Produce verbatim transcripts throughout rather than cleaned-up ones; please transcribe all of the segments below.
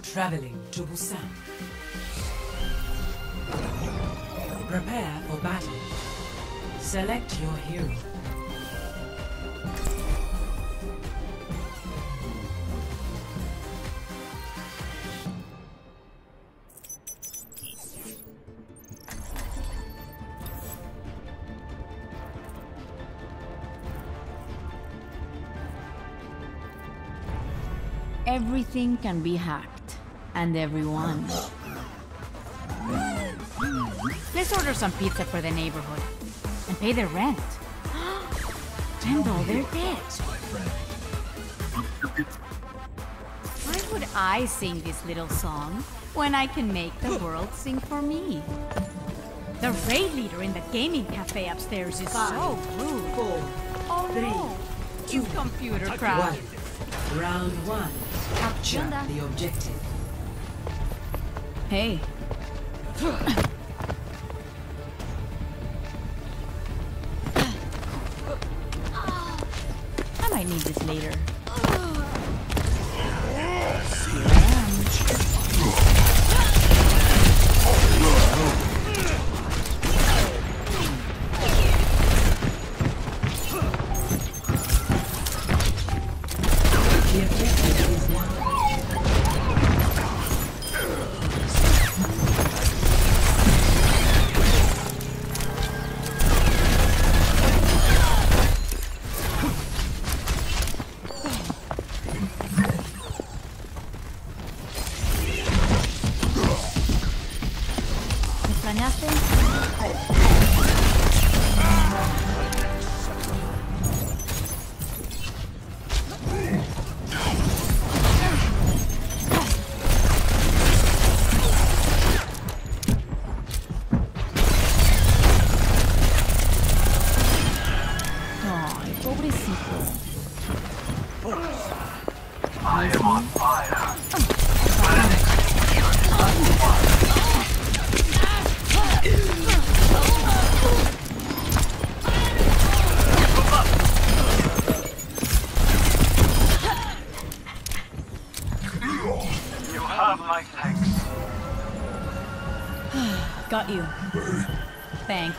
Traveling to Busan. Prepare for battle. Select your hero. Everything can be hacked, and everyone. Let's order some pizza for the neighborhood, and pay their rent. Tembo, they're dead. Why would I sing this little song when I can make the world sing for me? The raid leader in the gaming cafe upstairs is Five, so rude. Four, Oh three, no! two, It's computer crashed. one. Round one. Capture Yanda. the objective. Hey. I might need this later. Here I am. The objective is now. ¿Me extrañaste? Ay, pobrecito. I am on fire. You have my thanks. Got you. Thanks.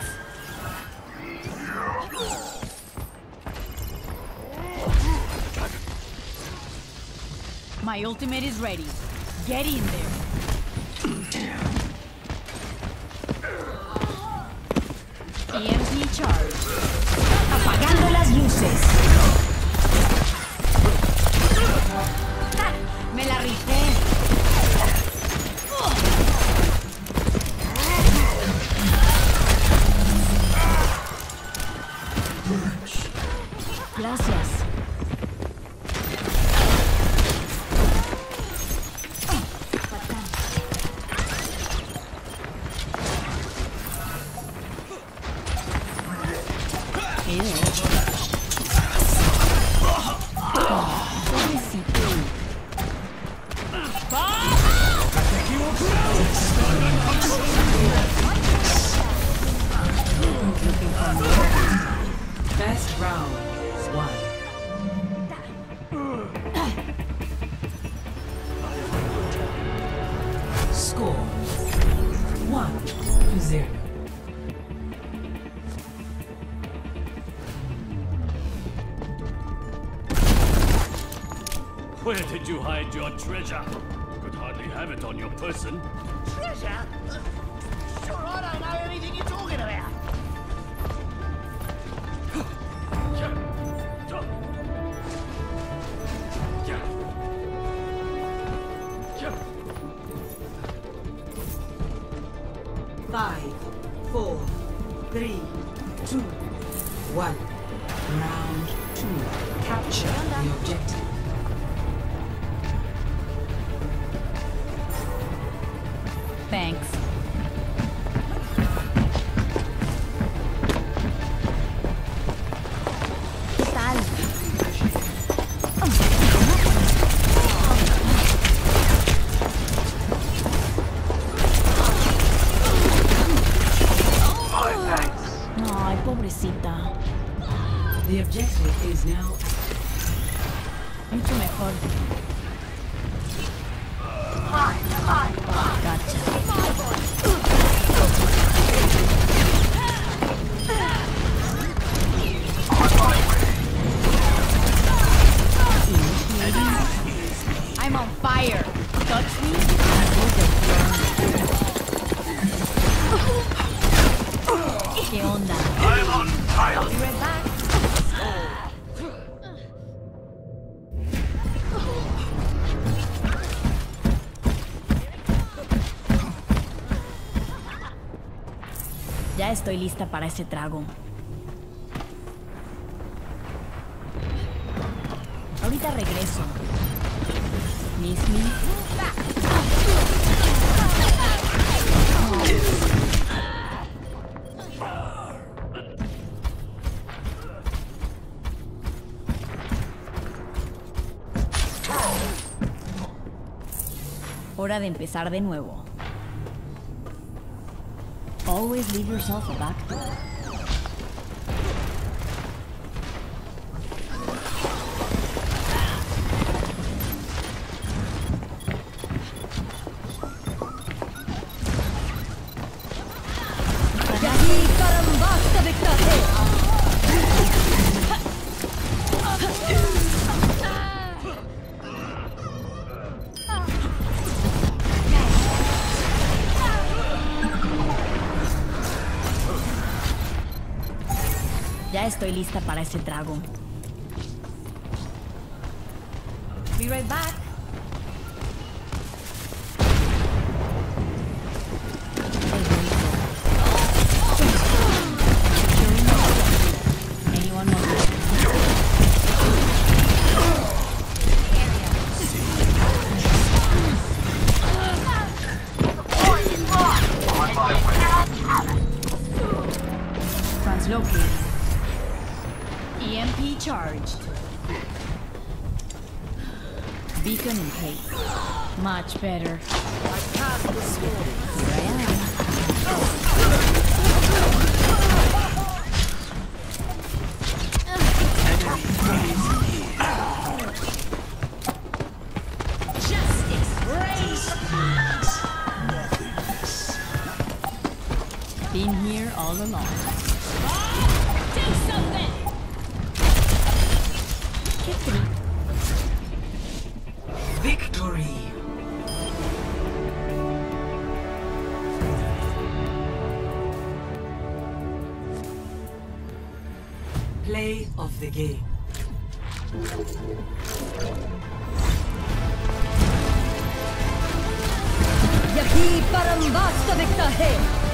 My ultimate is ready. Get in there. E M P charge. Apagando las luces. ¡Ja! Me la rifé. Gracias. Best round one. Score one to zero. Where did you hide your treasure? You could hardly have it on your person. Treasure? Sure, I don't know anything you're talking about. Five, four, three, two, one. Round two. Capture the objective. Thanks. ¿Qué tal? My thanks. Ay, pobrecita. The objective is now Mucho mejor. I touch me, I will get burned. ¿Qué onda? I'm on fire. I'll be right back. Ya estoy lista para ese trago. Ahorita regreso. Miss me? Hora de empezar de nuevo. Always leave yourself a back door. Ya estoy lista para ese trago. Be right back. Anyone know? Translocated. E M P charged. Beacon in place. Much better. I passed the swarm. Here I am. Justice reigns. Been here all along. Do something! Victory. Play of the game. यही परम वास्तविकता है।